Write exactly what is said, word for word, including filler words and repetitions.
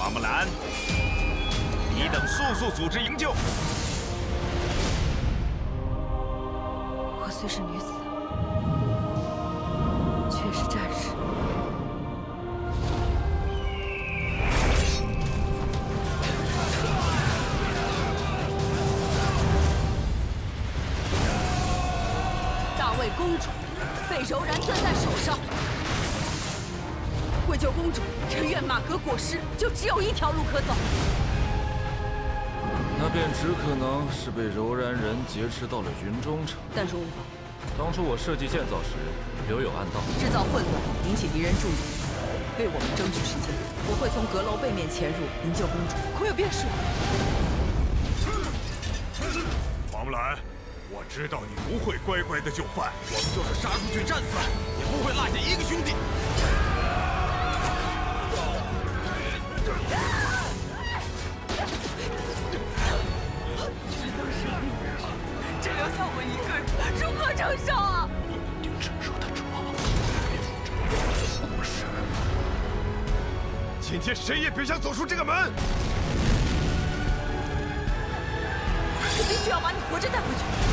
花木兰，你等速速组织营救。 我虽是女子，却是战士。大魏公主被柔然攥在手上。 为救公主，臣愿马革裹尸，就只有一条路可走。 那便只可能是被柔然人劫持到了云中城。 但是无法。 当初我设计建造时，留有暗道， 制造混乱，引起敌人注意，为我们争取时间。我会从阁楼背面潜入，营救公主。可有便是。 花木兰，我知道你不会乖乖的就范，我们就是杀出去战死，也不会落下一个兄弟。 只留下我一个人，如何承受啊？ 定承受得住，背负着我的护誓。今天谁也别想走出这个门！ 我必须要把你活着带回去。